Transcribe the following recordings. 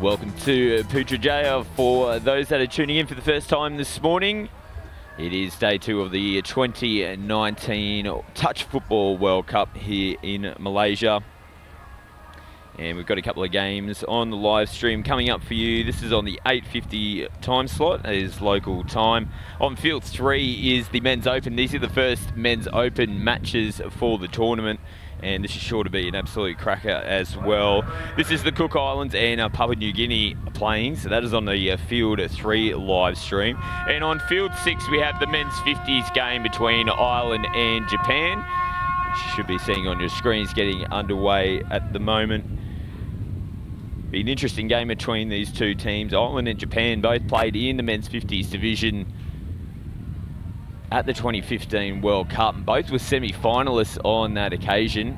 Welcome to Putrajaya. For those that are tuning in for the first time this morning, it is day 2 of the 2019 Touch Football World Cup here in Malaysia. And we've got a couple of games on the live stream coming up for you. This is on the 8:50 time slot, that is local time. On field 3 is the Men's Open. These are the first Men's Open matches for the tournament, and this is sure to be an absolute cracker as well. This is the Cook Islands and Papua New Guinea playing, so that is on the field 3 live stream. And on field 6 we have the men's 50s game between Ireland and Japan, which you should be seeing on your screens getting underway at the moment. Be an interesting game between these two teams. Ireland and Japan both played in the men's 50s division at the 2015 World Cup, and both were semi-finalists on that occasion.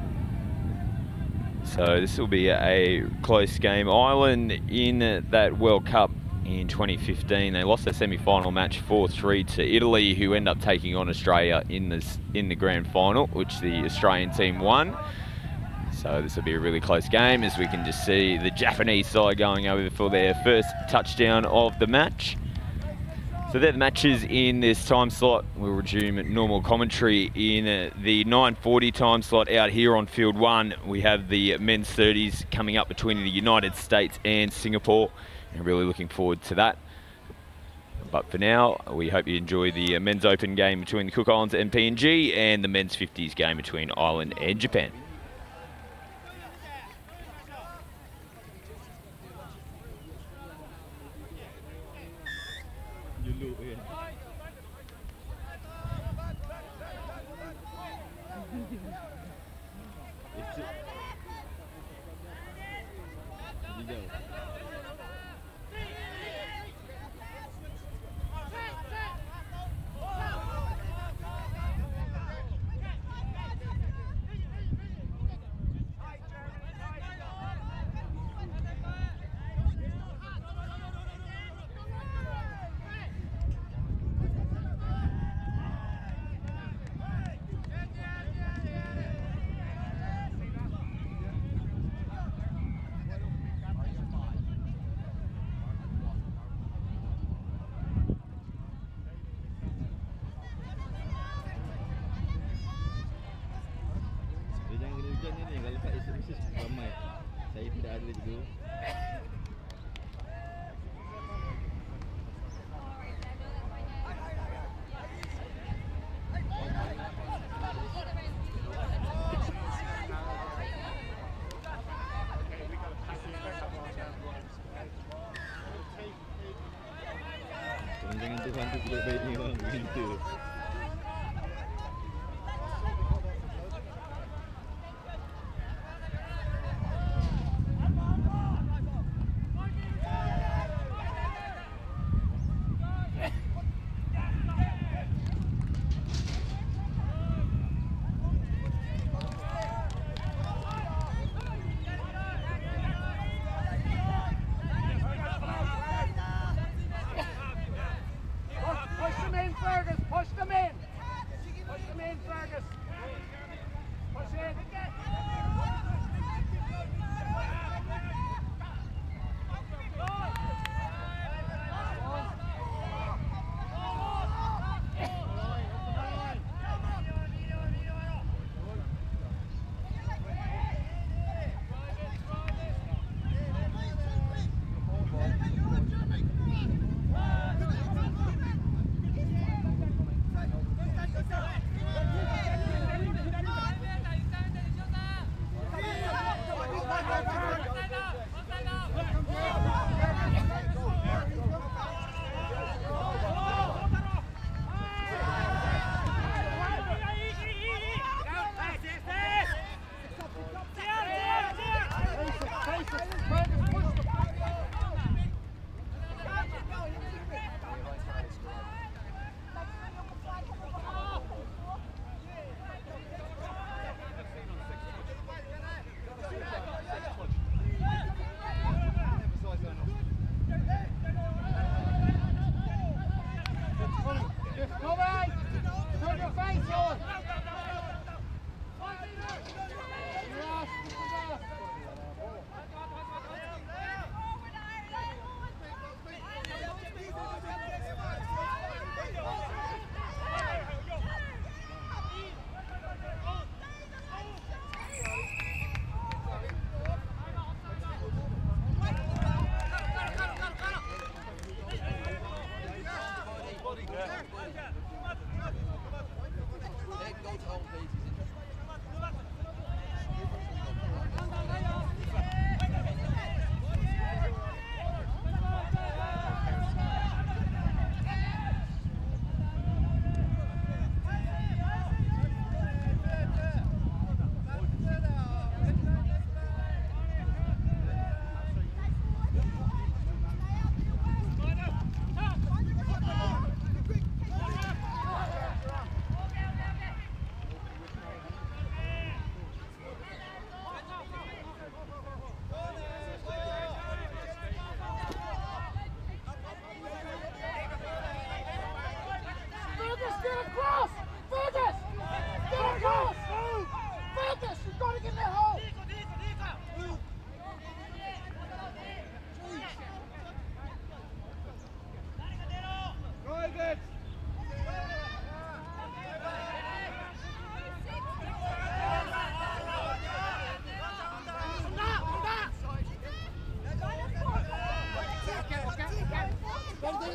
So this will be a close game. Ireland in that World Cup in 2015, they lost their semi-final match 4-3 to Italy, who end up taking on Australia in the grand final, which the Australian team won. So this will be a really close game, as we can just see the Japanese side going over for their first touchdown of the match. So they're the matches in this time slot. We'll resume normal commentary in the 9:40 time slot. Out here on field 1, we have the men's 30s coming up between the United States and Singapore, and really looking forward to that. But for now, we hope you enjoy the men's open game between the Cook Islands and PNG, and the men's 50s game between Ireland and Japan.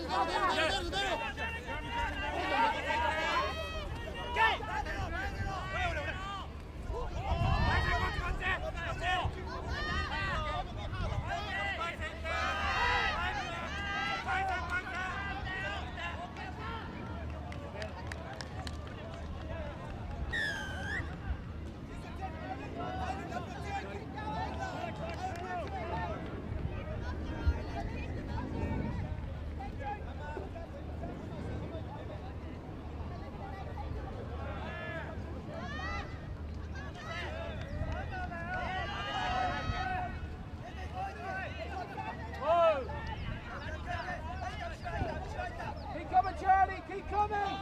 Keep coming!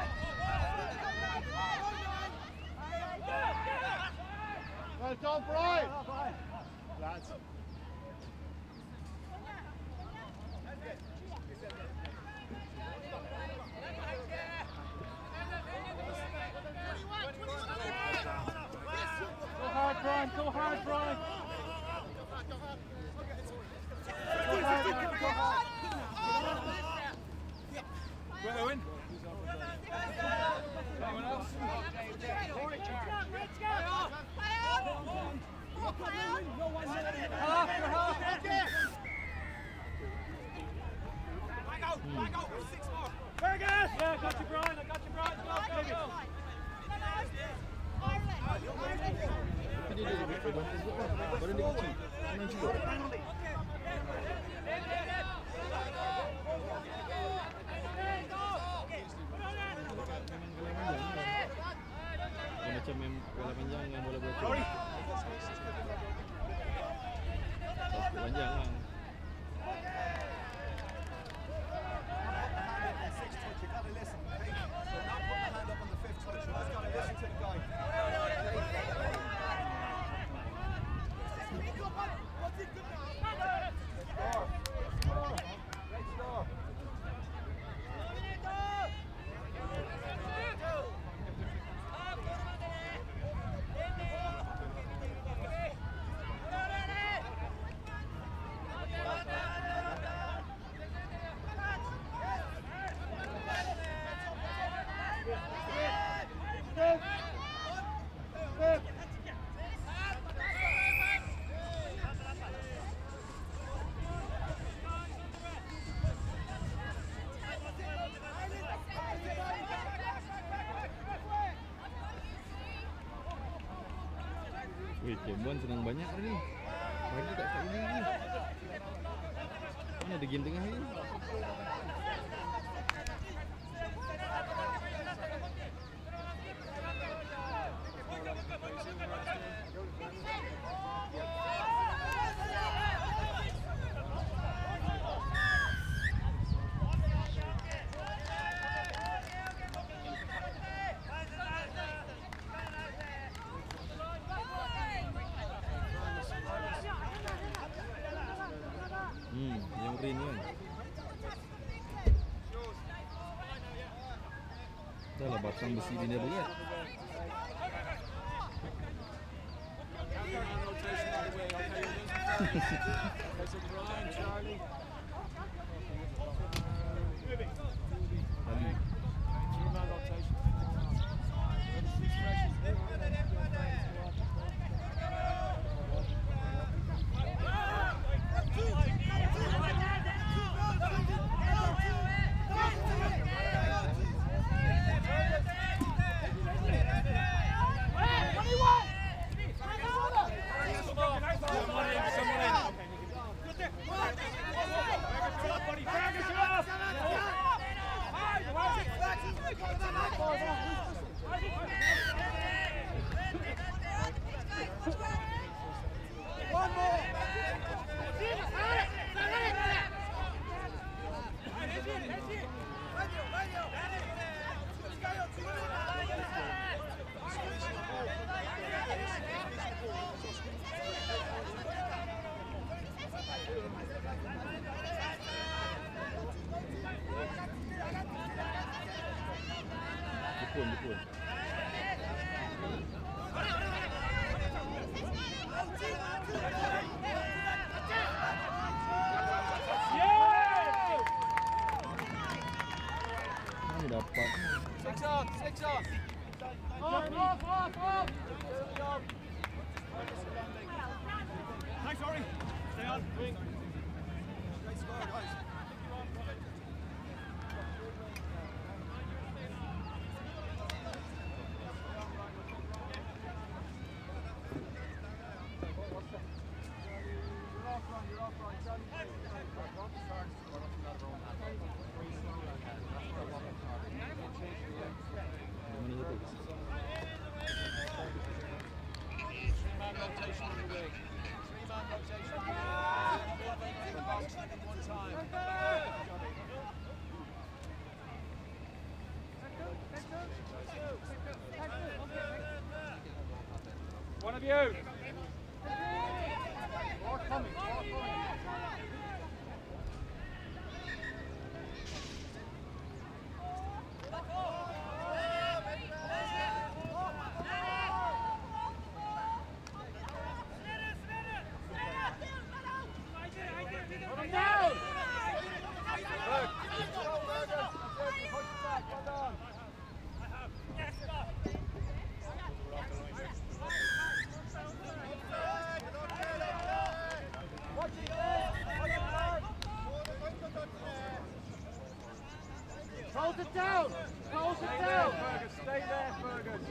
Well done, Brian! Lads. Go hard, Brian! Go hard, Brian! Go hard! We're going. Anyone else? Back out. 6 more. Very good. Yeah, I got you, Brian. Go, macam yang bola panjang dengan bola bocor. Panjang lah. Wih, Cimbon senang banyak hari ni. Pagi tak start ini lagi. Mana ada game tengah ni? Yang rin kan. Dah lah batang besi ni dia berat. One more! Dukun. Ini dapat. Six on. Off. Nice, sorry. Stay on. Wing. Great score, guys. One of you. More coming. Hold it down! Fergus, stay there, Fergus.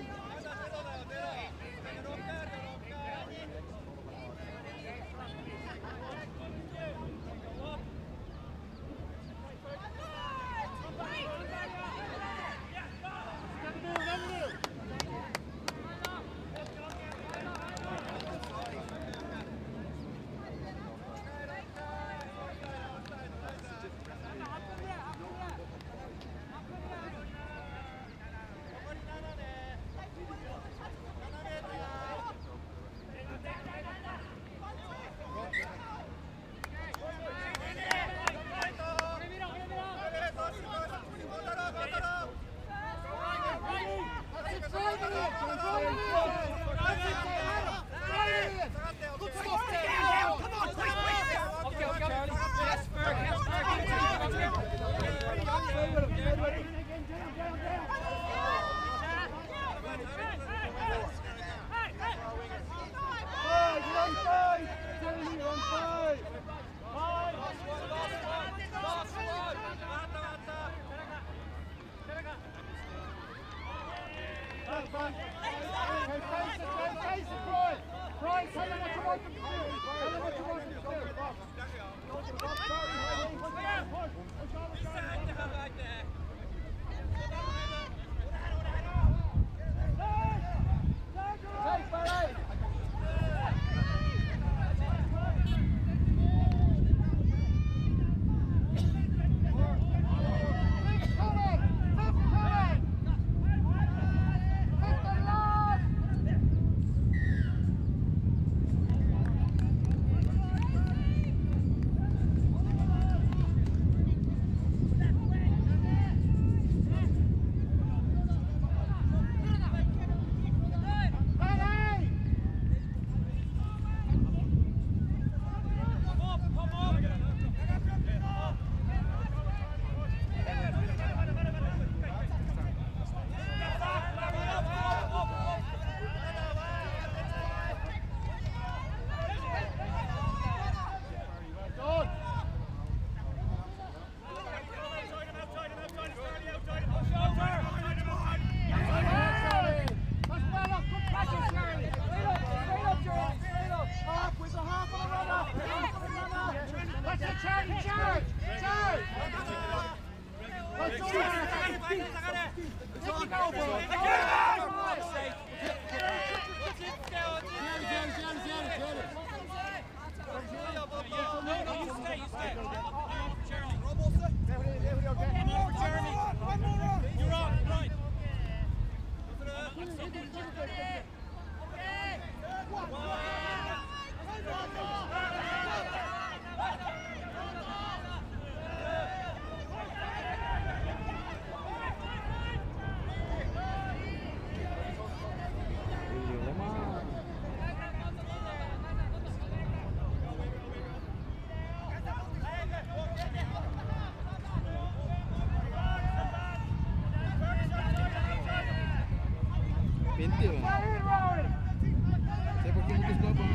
Mental lah. Saya pakai muka sebab apa?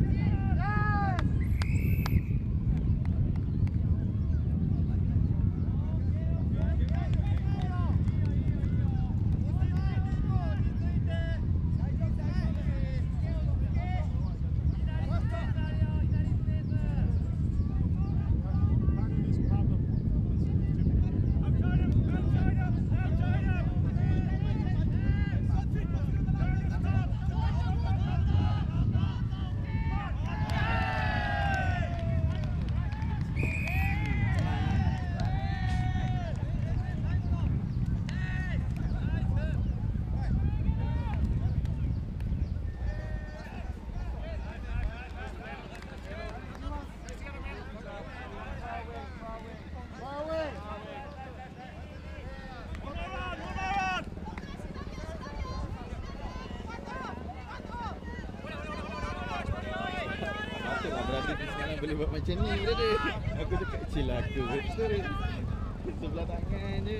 Boleh buat macam ni brother. Aku cakap kecil lah aku betul. Sebelah tangan je.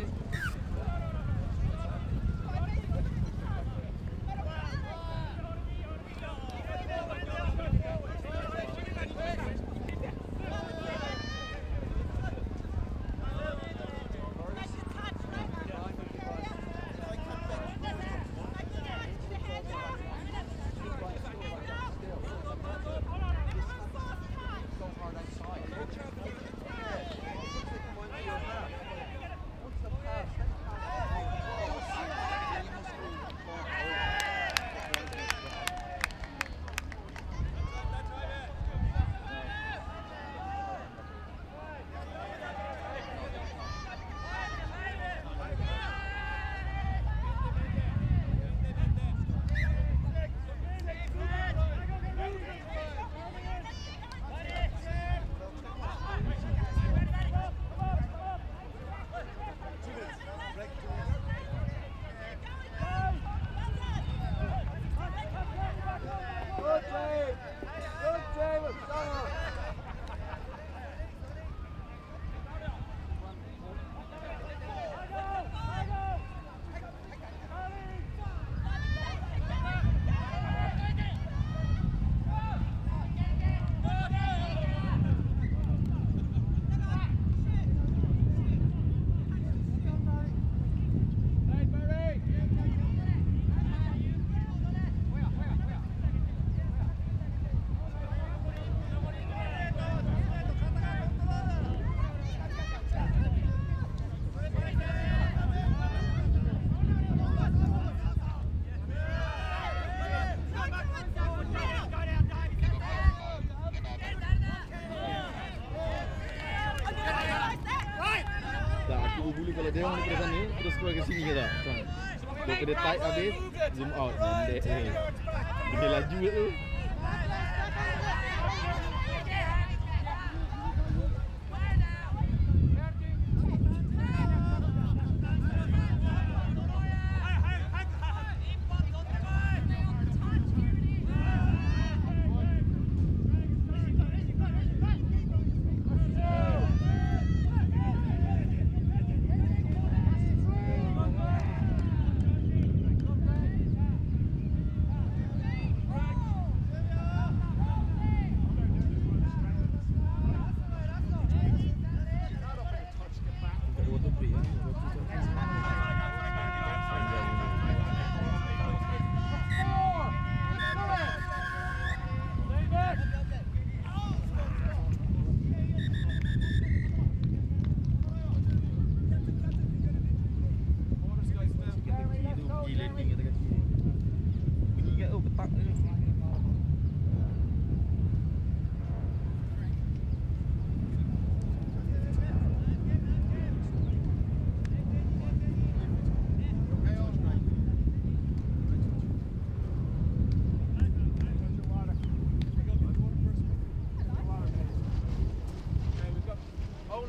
Bulu kalau dia orang daripada sana terus keluar ke sini ke tak? Dia kena tight habis, zoom out, bendek ni. Dia laju tu.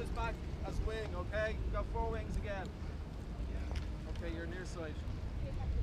Okay, you've got 4 wings again. Okay, you're near side.